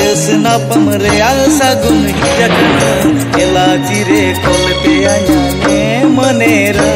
ना पमरे आसा गुन जखन एला चिरे कोलते आया ने मनेर